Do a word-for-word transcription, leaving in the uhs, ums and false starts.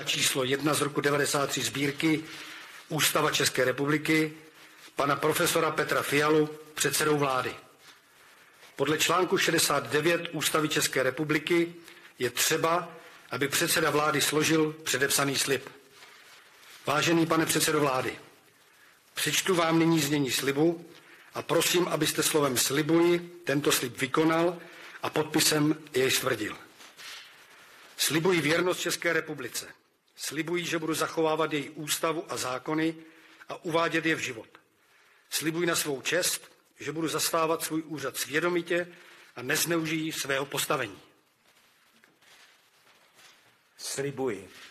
číslo jedna z roku devadesát tři sbírky Ústava České republiky pana profesora Petra Fialu předsedou vlády. Podle článku šedesát devět Ústavy České republiky je třeba, aby předseda vlády složil předepsaný slib. Vážený pane předsedo vlády, přečtu vám nyní znění slibu a prosím, abyste slovem slibuji tento slib vykonal a podpisem jej stvrdil. Slibuji věrnost České republice. Slibuji, že budu zachovávat její ústavu a zákony a uvádět je v život. Slibuji na svou čest, že budu zastávat svůj úřad svědomitě a nezneužijí svého postavení. Slibuji.